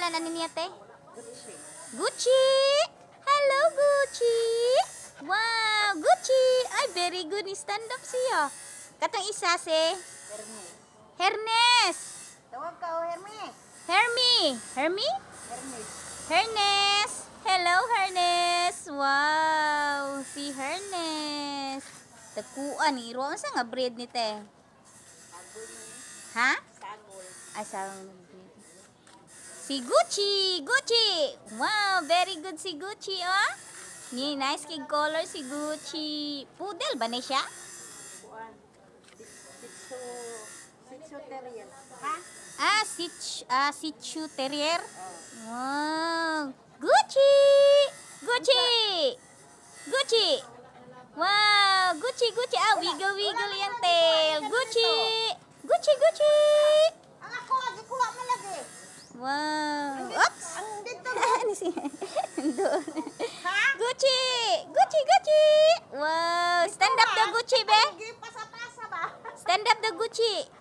pangalan ani niya, te? Gucci. Gucci! Hello, Gucci! Wow, Gucci! Ay, very good. Stand up siya. Katong isa si Hermes. Hermes! Tawag ka o Hermes. Hermes! Hermes? Hermes. Hermes! Hello, Hermes! Wow! Si Hermes! Tagkuan, iro. Ano sa nga breed ni te? Sagol ni. Ha? Sagol. Ay, sa si Gucci! Gucci! Wow! Very good si Gucci, oh! Ni nice kid color si Gucci. Poodle ba na siya? Kuan. Sitso terrier. Ha? Shih Tzu Terrier. Oh. Wow! Gucci! Gucci! Gucci! Wow! Gucci, Gucci! Ah, wiggle-wiggle yung tail. Gucci! Gucci, Gucci! Ang ako, kuha mo lagi. Wow! Oops! Ang dito. Ano siya? Doon. Ha? Gucci! Gucci, Gucci! Wow! Stand up the Gucci, be! Pasa-pasa ba? Stand up the Gucci!